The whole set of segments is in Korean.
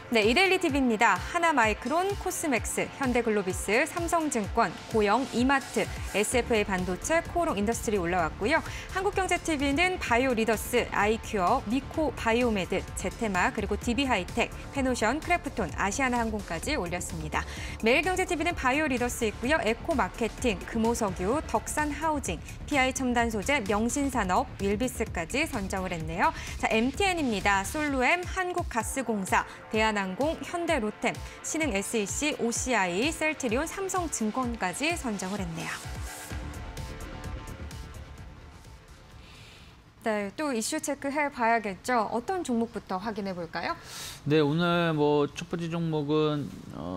네, 이데일리 TV입니다. 하나마이크론, 코스맥스, 현대글로비스, 삼성증권, 고영, 이마트, SFA 반도체, 코오롱 인더스트리 올라왔고요. 한국경제TV는 바이오리더스, 아이큐어, 미코 바이오메드, 제테마, 그리고 DB하이텍, 페노션, 크래프톤, 아시아나항공까지 올렸습니다. 매일경제TV는 바이오리더스 있고요. 에코마케팅, 금호석유, 덕산하우징, PI첨단소재, 명신산업, 윌비스까지 선정을 했네요. 자, MTN입니다. 솔루엠, 한국가스공사, 대한항공, 현대로템, 신흥 SEC, OCI, 셀트리온, 삼성증권까지 선정을 했네요. 네, 또 이슈 체크해 봐야겠죠. 어떤 종목부터 확인해 볼까요? 네, 오늘 뭐 첫 번째 종목은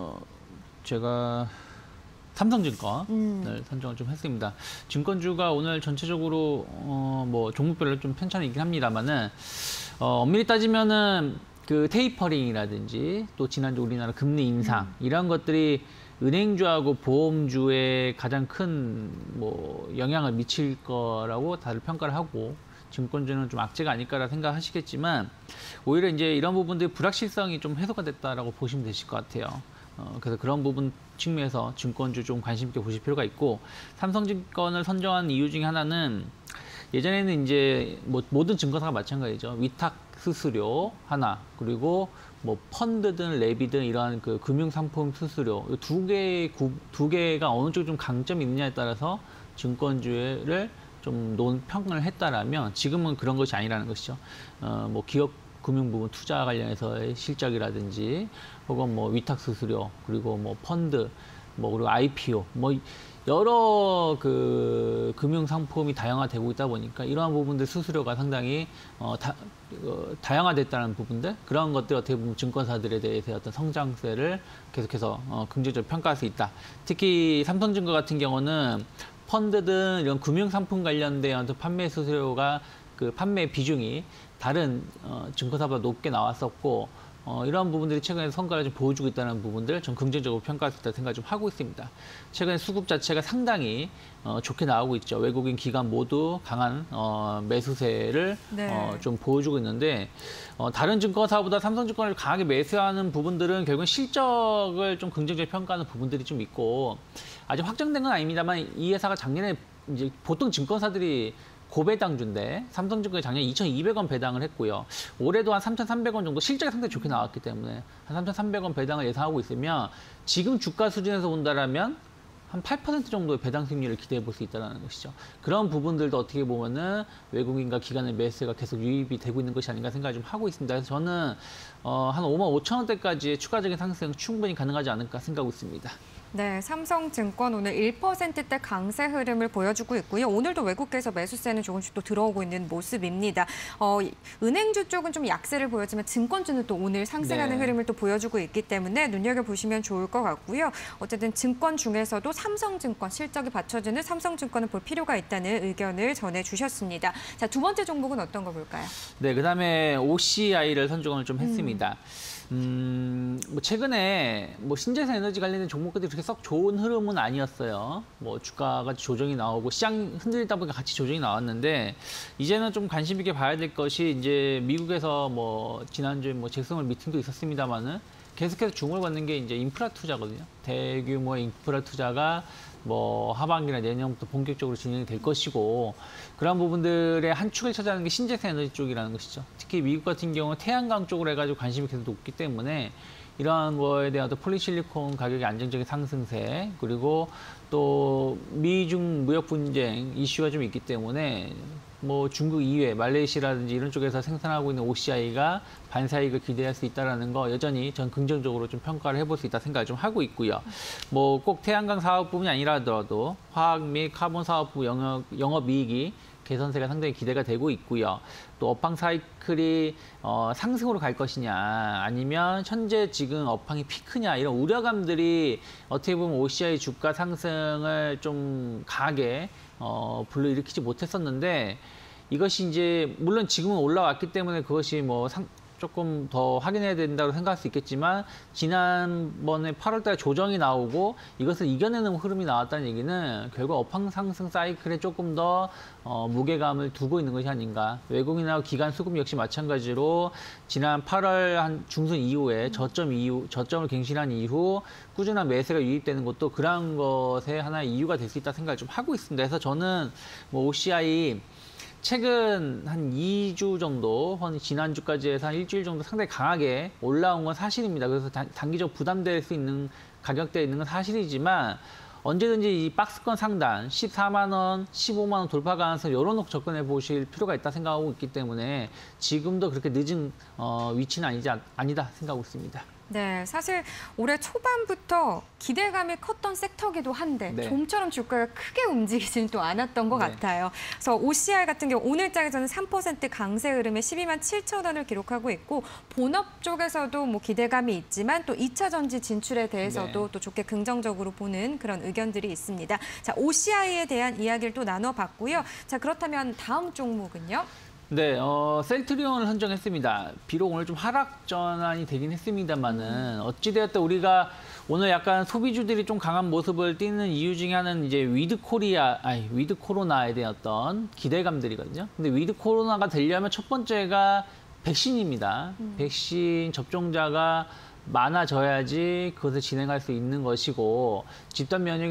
제가 삼성증권을 선정을 좀 했습니다. 증권주가 오늘 전체적으로 뭐 종목별로 좀 편차는 있긴 합니다만은 엄밀히 따지면은 그 테이퍼링이라든지 또 지난주 우리나라 금리 인상 이런 것들이 은행주하고 보험주에 가장 큰 뭐 영향을 미칠 거라고 다들 평가를 하고 증권주는 좀 악재가 아닐까라 생각하시겠지만 오히려 이제 이런 부분들이 불확실성이 좀 해소가 됐다라고 보시면 되실 것 같아요. 그래서 그런 부분 측면에서 증권주 좀 관심 있게 보실 필요가 있고 삼성증권을 선정한 이유 중에 하나는 예전에는 이제 뭐 모든 증권사가 마찬가지죠. 위탁 수수료 하나 그리고 뭐 펀드든 랩이든 이러한 그 금융상품 수수료 두 개가 어느 쪽 좀 강점이 있느냐에 따라서 증권주를 좀 논평을 했다라면 지금은 그런 것이 아니라는 것이죠. 뭐 기업 금융 부분 투자 관련해서의 실적이라든지 혹은 뭐 위탁 수수료 그리고 뭐 펀드 뭐 그리고 IPO 뭐 여러 그 금융 상품이 다양화되고 있다 보니까 이러한 부분들 수수료가 상당히 다양화됐다는 부분들 그런 것들 어떻게 보면 증권사들에 대해서 어떤 성장세를 계속해서 긍정적으로 평가할 수 있다. 특히 삼성증권 같은 경우는 펀드든 이런 금융 상품 관련된 어떤 판매 수수료가 그 판매 비중이 다른 증권사보다 높게 나왔었고 이러한 부분들이 최근에 성과를 좀 보여주고 있다는 부분들 좀 긍정적으로 평가할 수 있다는 생각을 좀 하고 있습니다. 최근에 수급 자체가 상당히 좋게 나오고 있죠. 외국인 기관 모두 강한 매수세를 네. 좀 보여주고 있는데 다른 증권사보다 삼성증권을 강하게 매수하는 부분들은 결국은 실적을 좀 긍정적으로 평가하는 부분들이 좀 있고 아직 확정된 건 아닙니다만 이 회사가 작년에 이제 보통 증권사들이 고배당주인데 삼성증권이 작년에 2,200원 배당을 했고요. 올해도 한 3,300원 정도 실적이 상당히 좋게 나왔기 때문에 한 3,300원 배당을 예상하고 있으면 지금 주가 수준에서 본다라면 한 8% 정도의 배당 수익률을 기대해 볼 수 있다는 것이죠. 그런 부분들도 어떻게 보면은 외국인과 기관의 매수가 계속 유입이 되고 있는 것이 아닌가 생각을 좀 하고 있습니다. 그래서 저는 한 55,000원대까지의 추가적인 상승 충분히 가능하지 않을까 생각하고 있습니다. 네, 삼성증권 오늘 1%대 강세 흐름을 보여주고 있고요. 오늘도 외국계에서 매수세는 조금씩 또 들어오고 있는 모습입니다. 은행주 쪽은 좀 약세를 보였지만 증권주는 또 오늘 상승하는 네. 흐름을 또 보여주고 있기 때문에 눈여겨보시면 좋을 것 같고요. 어쨌든 증권 중에서도 삼성증권, 실적이 받쳐주는 삼성증권을 볼 필요가 있다는 의견을 전해주셨습니다. 자, 두 번째 종목은 어떤 거 볼까요? 네, 그다음에 OCI를 선정을 좀 했습니다. 뭐 최근에 뭐 신재생 에너지 관련된 종목들이 그렇게 썩 좋은 흐름은 아니었어요. 뭐 주가가 조정이 나오고 시장 흔들리다 보니까 같이 조정이 나왔는데 이제는 좀 관심 있게 봐야 될 것이 이제 미국에서 뭐 지난주에 뭐 잭슨홀 미팅도 있었습니다만은 계속해서 주목을 받는 게 이제 인프라 투자거든요. 대규모의 인프라 투자가 뭐 하반기나 내년부터 본격적으로 진행이 될 것이고 그런 부분들의 한 축을 차지하는 게 신재생 에너지 쪽이라는 것이죠. 특히 미국 같은 경우는 태양광 쪽으로 해가지고 관심이 계속 높기 때문에 이러한 거에 대한 폴리실리콘 가격의 안정적인 상승세 그리고 또 미중 무역 분쟁 이슈가 좀 있기 때문에 뭐 중국 이외 말레이시아라든지 이런 쪽에서 생산하고 있는 OCI가 반사이익을 기대할 수 있다는 거 여전히 전 긍정적으로 좀 평가를 해볼 수 있다 생각을 좀 하고 있고요. 뭐 꼭 태양광 사업부분이 아니라 하더라도 화학 및 카본 사업부 영업이익이 개선세가 상당히 기대가 되고 있고요. 또 업황 사이클이 상승으로 갈 것이냐 아니면 현재 지금 업황이 피크냐 이런 우려감들이 어떻게 보면 OCI 주가 상승을 좀 강하게 불러일으키지 못했었는데 이것이 이제 물론 지금은 올라왔기 때문에 그것이 뭐 조금 더 확인해야 된다고 생각할 수 있겠지만 지난번에 8월 달에 조정이 나오고 이것을 이겨내는 흐름이 나왔다는 얘기는 결국 업황 상승 사이클에 조금 더 무게감을 두고 있는 것이 아닌가. 외국인하고 기관 수급 역시 마찬가지로 지난 8월 한 중순 이후에 저점을 갱신한 이후 꾸준한 매수가 유입되는 것도 그러한 것의 하나의 이유가 될 수 있다 생각을 좀 하고 있습니다. 그래서 저는 뭐 OCI 최근 한 2주 정도, 지난주까지 해서 한 일주일 정도 상당히 강하게 올라온 건 사실입니다. 그래서 단기적 부담될 수 있는 가격대에 있는 건 사실이지만 언제든지 이 박스권 상단 14만 원, 15만 원 돌파 가능성 열어놓고 접근해 보실 필요가 있다 생각하고 있기 때문에 지금도 그렇게 늦은 위치는 아니다 생각하고 있습니다. 네, 사실 올해 초반부터 기대감이 컸던 섹터기도 한데 네. 좀처럼 주가가 크게 움직이지는 또 않았던 것 네. 같아요. 그래서 OCI 같은 경우 오늘장에서는 3% 강세 흐름에 12만 7천 원을 기록하고 있고 본업 쪽에서도 뭐 기대감이 있지만 또 2차 전지 진출에 대해서도 네. 또 좋게 긍정적으로 보는 그런 의견들이 있습니다. 자, OCI에 대한 이야기를 또 나눠봤고요. 자, 그렇다면 다음 종목은요? 네, 셀트리온을 선정했습니다. 비록 오늘 좀 하락 전환이 되긴 했습니다만은 어찌되었든 우리가 오늘 약간 소비주들이 좀 강한 모습을 띠는 이유 중에 하나는 이제 위드 코로나에 대한 어떤 기대감들이거든요. 근데 위드 코로나가 되려면 첫 번째가 백신입니다. 백신 접종자가 많아져야지 그것을 진행할 수 있는 것이고 집단 면역이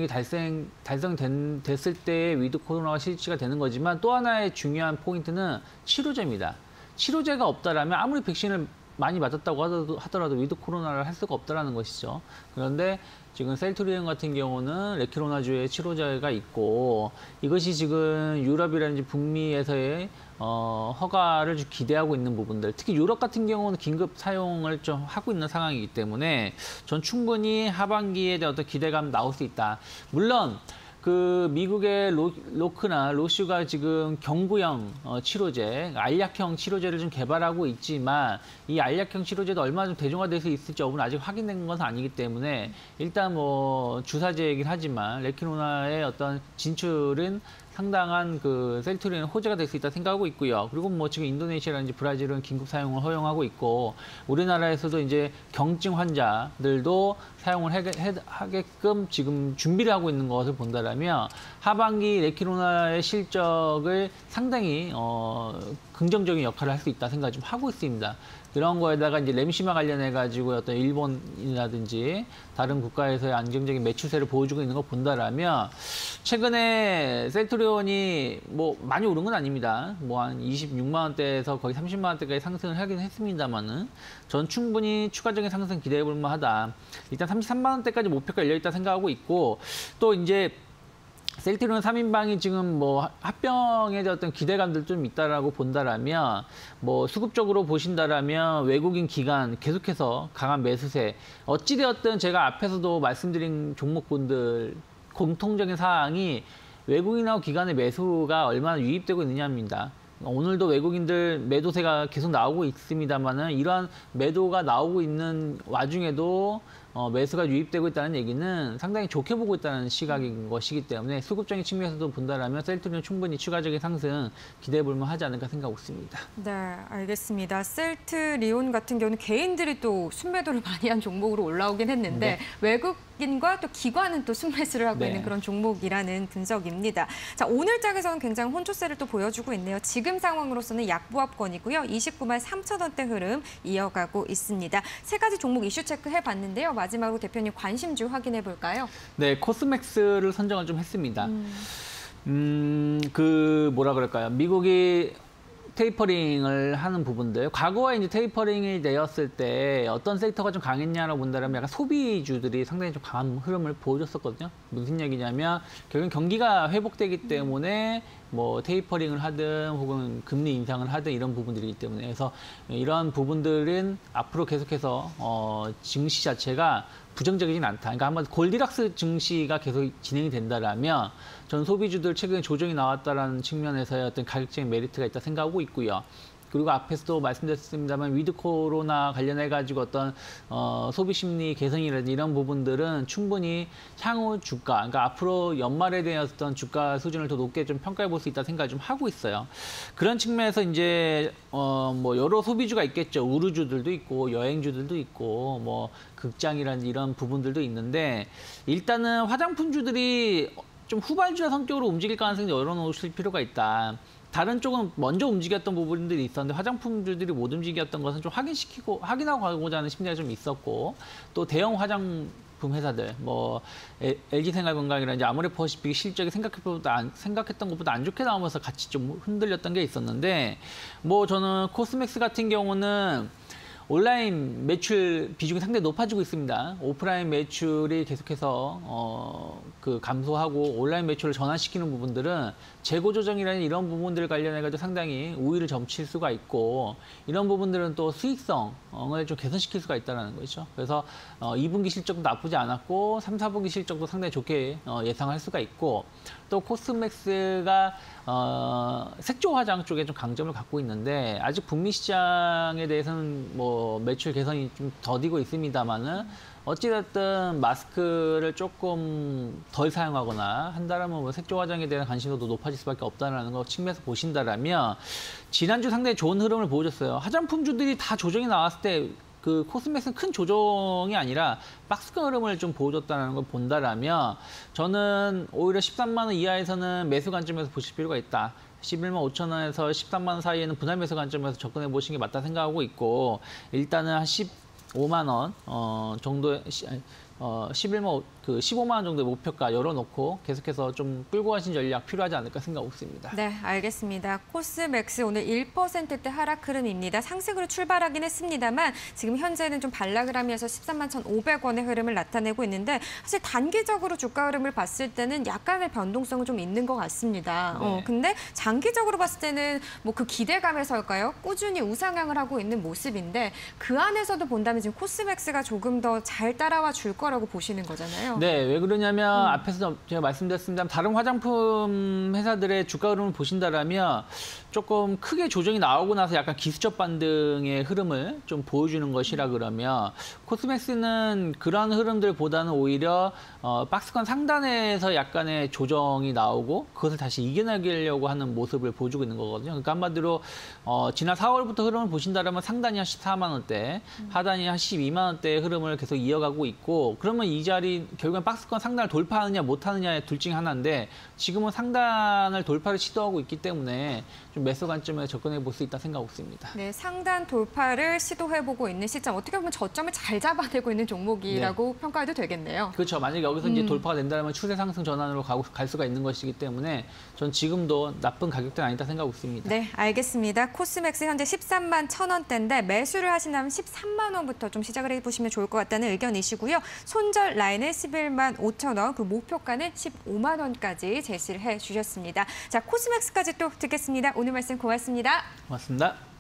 됐을 때 위드 코로나가 실시가 되는 거지만 또 하나의 중요한 포인트는 치료제입니다. 치료제가 없다라면 아무리 백신을 많이 맞았다고 하더라도 위드 코로나를 할 수가 없다라는 것이죠. 그런데 지금 셀트리온 같은 경우는 레키로나주의 치료제가 있고 이것이 지금 유럽이라든지 북미에서의 허가를 좀 기대하고 있는 부분들, 특히 유럽 같은 경우는 긴급 사용을 좀 하고 있는 상황이기 때문에 전 충분히 하반기에 대한 어떤 기대감 나올 수 있다. 물론 그 미국의 로크나 로슈가 지금 경구형 치료제, 알약형 치료제를 좀 개발하고 있지만 이 알약형 치료제도 얼마나 좀 대중화될 수 있을지 여부는 아직 확인된 것은 아니기 때문에 일단 뭐 주사제이긴 하지만 레키노나의 어떤 진출은 상당한 그 셀트리온 호재가 될 수 있다 생각하고 있고요. 그리고 뭐 지금 인도네시아라든지 브라질은 긴급 사용을 허용하고 있고 우리나라에서도 이제 경증 환자들도 사용을 하게끔 지금 준비를 하고 있는 것을 본다라면 하반기 레키노나의 실적을 상당히 긍정적인 역할을 할 수 있다 생각 좀 하고 있습니다. 그런 거에다가 이제 램시마 관련해 가지고 어떤 일본이라든지 다른 국가에서의 안정적인 매출세를 보여주고 있는 거 본다라면 최근에 셀트리온이 뭐 많이 오른 건 아닙니다. 뭐 한 26만 원대에서 거의 30만 원대까지 상승을 하긴 했습니다만은 전 충분히 추가적인 상승 기대해 볼 만하다. 일단 33만 원대까지 목표가 열려 있다 생각하고 있고 또 이제 셀트리온 3인방이 지금 뭐 합병에 대한 어떤 기대감들 좀 있다라고 본다라면 뭐 수급적으로 보신다라면 외국인 기관 계속해서 강한 매수세 어찌되었든 제가 앞에서도 말씀드린 종목군들 공통적인 사항이 외국인하고 기관의 매수가 얼마나 유입되고 있느냐입니다. 오늘도 외국인들 매도세가 계속 나오고 있습니다만은 이러한 매도가 나오고 있는 와중에도 매수가 유입되고 있다는 얘기는 상당히 좋게 보고 있다는 시각인 것이기 때문에 수급적인 측면에서도 본다라면 셀트리온 충분히 추가적인 상승 기대해 볼 만하지 않을까 생각하고 있습니다. 네, 알겠습니다. 셀트리온 같은 경우는 개인들이 또 순매도를 많이 한 종목으로 올라오긴 했는데 네. 외국인과 또 기관은 또 순매수를 하고 네. 있는 그런 종목이라는 분석입니다. 자, 오늘 장에서는 굉장히 혼조세를 또 보여주고 있네요. 지금 상황으로서는 약보합권이고요. 29만 3천 원대 흐름 이어가고 있습니다. 세 가지 종목 이슈 체크해 봤는데요. 마지막으로 대표님 관심주 확인해 볼까요? 네, 코스맥스를 선정을 좀 했습니다. 그 뭐라 그럴까요? 미국이 테이퍼링을 하는 부분들, 과거에 이제 테이퍼링이 되었을 때 어떤 섹터가 좀 강했냐라고 본다면 약간 소비주들이 상당히 좀 강한 흐름을 보여줬었거든요. 무슨 얘기냐면 결국 경기가 회복되기 때문에 뭐 테이퍼링을 하든 혹은 금리 인상을 하든 이런 부분들이기 때문에 그래서 이러한 부분들은 앞으로 계속해서 증시 자체가 부정적이진 않다. 그러니까 한번 골디락스 증시가 계속 진행이 된다라면 전 소비주들 최근에 조정이 나왔다라는 측면에서의 어떤 가격적인 메리트가 있다 생각하고 있고요. 그리고 앞에서도 말씀드렸습니다만 위드 코로나 관련해 가지고 어떤 소비 심리 개선이라든지 이런 부분들은 충분히 향후 주가, 그러니까 앞으로 연말에 대한 어떤 주가 수준을 더 높게 좀 평가해 볼 수 있다 생각을 좀 하고 있어요. 그런 측면에서 이제 뭐 여러 소비주가 있겠죠. 우르주들도 있고 여행주들도 있고 뭐 극장이라든지 이런 부분들도 있는데 일단은 화장품주들이 좀 후발주자 성격으로 움직일 가능성이 열어놓으실 필요가 있다. 다른 쪽은 먼저 움직였던 부분들이 있었는데 화장품들이 못 움직였던 것은 좀 확인하고 가고자 하는 심리가 좀 있었고 또 대형 화장품 회사들 뭐 LG생활건강이라든지 아모레퍼시픽 실적이 생각했던 것보다 안 좋게 나오면서 같이 좀 흔들렸던 게 있었는데 뭐 저는 코스맥스 같은 경우는 온라인 매출 비중이 상당히 높아지고 있습니다. 오프라인 매출이 계속해서 감소하고 온라인 매출을 전환시키는 부분들은 재고 조정이라는 이런 부분들 관련해가지고 상당히 우위를 점칠 수가 있고 이런 부분들은 또 수익성을 좀 개선시킬 수가 있다는 거죠. 그래서 2분기 실적도 나쁘지 않았고 3, 4분기 실적도 상당히 좋게 예상할 수가 있고 또 코스맥스가 색조 화장 쪽에 좀 강점을 갖고 있는데 아직 북미 시장에 대해서는 뭐 매출 개선이 좀 더디고 있습니다만은 어찌됐든 마스크를 조금 덜 사용하거나 한다라면 뭐 색조 화장에 대한 관심도도 높아질 수밖에 없다는 거 측면에서 보신다라면 지난주 상당히 좋은 흐름을 보여줬어요. 화장품주들이 다 조정이 나왔을 때 그 코스맥스는 큰 조정이 아니라 박스권 흐름을 좀 보여줬다는 걸 본다라면 저는 오히려 13만 원 이하에서는 매수 관점에서 보실 필요가 있다. 11만 5천 원에서 13만 원 사이에는 분할 매수 관점에서 접근해 보시는 게 맞다 생각하고 있고 일단은 한 15만 원 정도의 15만 원 정도의 목표가 열어놓고 계속해서 좀 끌고 가신 전략 필요하지 않을까 생각하고 있습니다. 네, 알겠습니다. 코스맥스 오늘 1%대 하락 흐름입니다. 상승으로 출발하긴 했습니다만 지금 현재는 좀 반락을 하면서 13만 1,500원의 흐름을 나타내고 있는데 사실 단기적으로 주가 흐름을 봤을 때는 약간의 변동성은 좀 있는 것 같습니다. 네. 근데 장기적으로 봤을 때는 뭐 그 기대감에서일까요? 꾸준히 우상향을 하고 있는 모습인데 그 안에서도 본다면 지금 코스맥스가 조금 더 잘 따라와 줄 거라고 보시는 거잖아요. 네, 왜 그러냐면 앞에서 제가 말씀드렸습니다. 다른 화장품 회사들의 주가 흐름을 보신다라면 조금 크게 조정이 나오고 나서 약간 기술적 반등의 흐름을 좀 보여주는 것이라 그러면 코스맥스는 그런 흐름들보다는 오히려 박스권 상단에서 약간의 조정이 나오고 그것을 다시 이겨내려고 하는 모습을 보여주고 있는 거거든요. 그러니까 한마디로 지난 4월부터 흐름을 보신다면 상단이 한 14만 원대, 하단이 한 12만 원대의 흐름을 계속 이어가고 있고 그러면 이 자리 결국엔 박스권 상단을 돌파하느냐 못하느냐의 둘 중에 하나인데 지금은 상단을 돌파를 시도하고 있기 때문에 좀 매수 관점에 접근해 볼 수 있다 생각하고 있습니다. 네, 상단 돌파를 시도해보고 있는 시점, 어떻게 보면 저점을 잘 잡아내고 있는 종목이라고 평가해도 되겠네요. 그렇죠. 만약에 여기서 이제 돌파가 된다면 추세 상승 전환으로 갈 수가 있는 것이기 때문에 전 지금도 나쁜 가격대는 아니다 생각하고 있습니다. 네, 알겠습니다. 코스맥스 현재 13만 1,000원대인데 매수를 하신다면 13만 원부터 좀 시작을 해보시면 좋을 것 같다는 의견이시고요. 손절 라인은 11만 5천 원, 그 목표가는 15만 원까지 제시를 해주셨습니다. 자, 코스맥스까지 또 듣겠습니다. 오늘 말씀 고맙습니다. 고맙습니다.